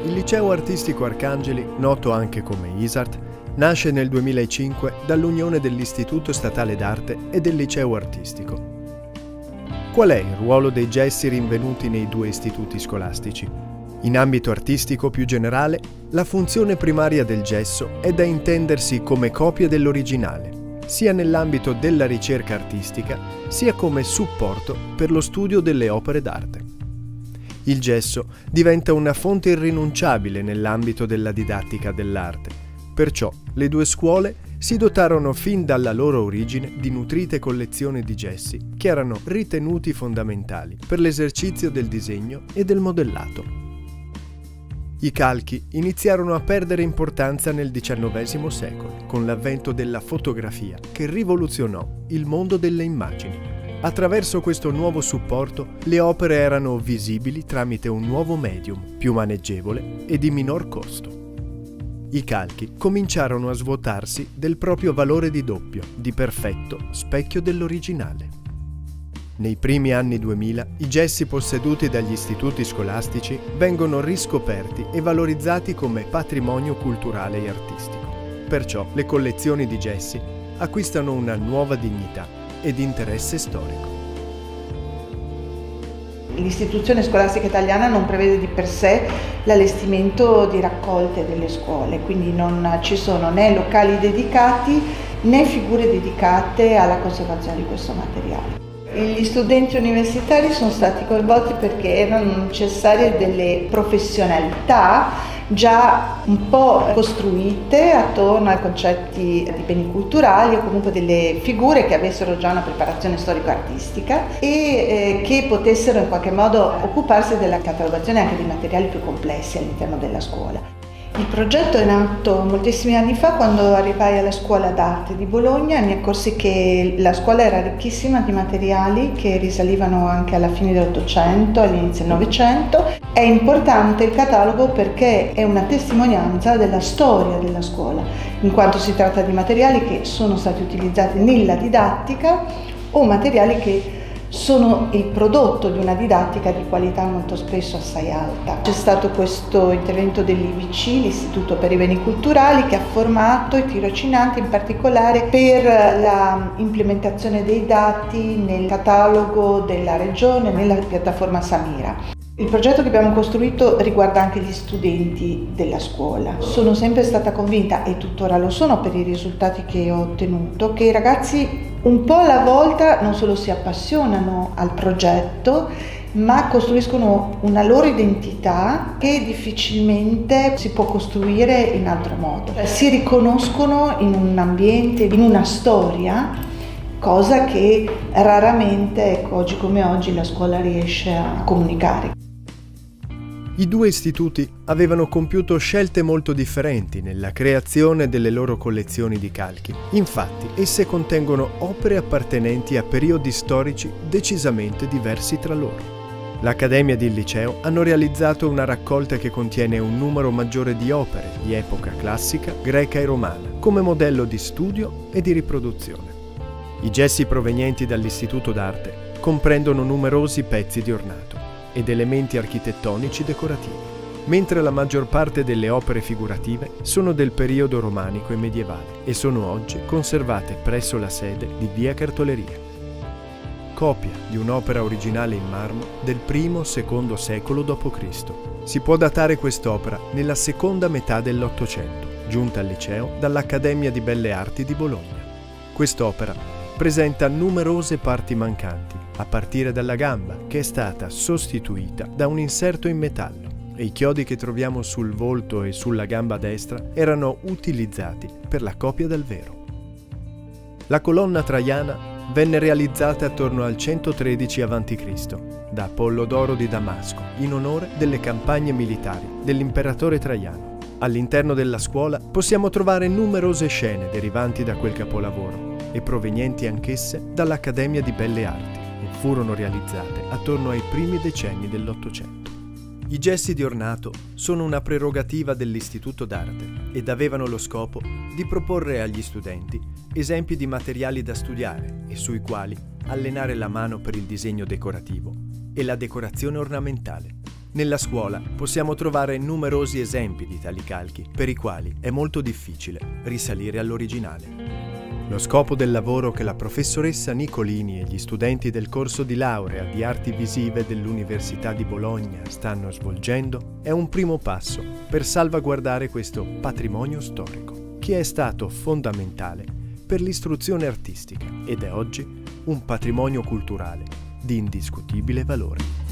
Il Liceo Artistico Arcangeli, noto anche come ISART, nasce nel 2005 dall'unione dell'Istituto Statale d'Arte e del Liceo Artistico. Qual è il ruolo dei gessi rinvenuti nei due istituti scolastici? In ambito artistico più generale, la funzione primaria del gesso è da intendersi come copia dell'originale, sia nell'ambito della ricerca artistica, sia come supporto per lo studio delle opere d'arte. Il gesso diventa una fonte irrinunciabile nell'ambito della didattica dell'arte. Perciò le due scuole si dotarono fin dalla loro origine di nutrite collezioni di gessi che erano ritenuti fondamentali per l'esercizio del disegno e del modellato. I calchi iniziarono a perdere importanza nel XIX secolo, con l'avvento della fotografia che rivoluzionò il mondo delle immagini. Attraverso questo nuovo supporto, le opere erano visibili tramite un nuovo medium, più maneggevole e di minor costo. I calchi cominciarono a svuotarsi del proprio valore di doppio, di perfetto specchio dell'originale. Nei primi anni 2000, i gessi posseduti dagli istituti scolastici vengono riscoperti e valorizzati come patrimonio culturale e artistico. Perciò le collezioni di gessi acquistano una nuova dignità ed interesse storico. L'istituzione scolastica italiana non prevede di per sé l'allestimento di raccolte delle scuole, quindi non ci sono né locali dedicati né figure dedicate alla conservazione di questo materiale. Gli studenti universitari sono stati coinvolti perché erano necessarie delle professionalità già un po' costruite attorno ai concetti di beni culturali o comunque delle figure che avessero già una preparazione storico-artistica e che potessero in qualche modo occuparsi della catalogazione anche di materiali più complessi all'interno della scuola. Il progetto è nato moltissimi anni fa quando arrivai alla scuola d'arte di Bologna e mi accorsi che la scuola era ricchissima di materiali che risalivano anche alla fine dell'Ottocento, all'inizio del Novecento. È importante il catalogo perché è una testimonianza della storia della scuola, in quanto si tratta di materiali che sono stati utilizzati nella didattica o materiali che sono il prodotto di una didattica di qualità molto spesso assai alta. C'è stato questo intervento dell'IBC, l'Istituto per i Beni Culturali, che ha formato i tirocinanti in particolare per la implementazione dei dati nel catalogo della regione, nella piattaforma Samira. Il progetto che abbiamo costruito riguarda anche gli studenti della scuola. Sono sempre stata convinta, e tuttora lo sono per i risultati che ho ottenuto, che i ragazzi un po' alla volta non solo si appassionano al progetto, ma costruiscono una loro identità che difficilmente si può costruire in altro modo. Si riconoscono in un ambiente, in una storia, cosa che raramente, oggi come oggi, la scuola riesce a comunicare. I due istituti avevano compiuto scelte molto differenti nella creazione delle loro collezioni di calchi. Infatti, esse contengono opere appartenenti a periodi storici decisamente diversi tra loro. L'Accademia ed il Liceo hanno realizzato una raccolta che contiene un numero maggiore di opere di epoca classica, greca e romana, come modello di studio e di riproduzione. I gessi provenienti dall'Istituto d'Arte comprendono numerosi pezzi di ornato ed elementi architettonici decorativi, mentre la maggior parte delle opere figurative sono del periodo romanico e medievale e sono oggi conservate presso la sede di Via Cartoleria. Copia di un'opera originale in marmo del I-II secolo d.C. Si può datare quest'opera nella seconda metà dell'Ottocento, giunta al liceo dall'Accademia di Belle Arti di Bologna. Quest'opera presenta numerose parti mancanti, a partire dalla gamba, che è stata sostituita da un inserto in metallo, e i chiodi che troviamo sul volto e sulla gamba destra erano utilizzati per la copia del vero. La colonna traiana venne realizzata attorno al 113 a.C. da Apollodoro di Damasco, in onore delle campagne militari dell'imperatore Traiano. All'interno della scuola possiamo trovare numerose scene derivanti da quel capolavoro e provenienti anch'esse dall'Accademia di Belle Arti e furono realizzate attorno ai primi decenni dell'Ottocento. I gessi di ornato sono una prerogativa dell'Istituto d'Arte ed avevano lo scopo di proporre agli studenti esempi di materiali da studiare e sui quali allenare la mano per il disegno decorativo e la decorazione ornamentale, Nella scuola possiamo trovare numerosi esempi di tali calchi, per i quali è molto difficile risalire all'originale. Lo scopo del lavoro che la professoressa Nicolini e gli studenti del corso di laurea di arti visive dell'Università di Bologna stanno svolgendo è un primo passo per salvaguardare questo patrimonio storico, che è stato fondamentale per l'istruzione artistica ed è oggi un patrimonio culturale di indiscutibile valore.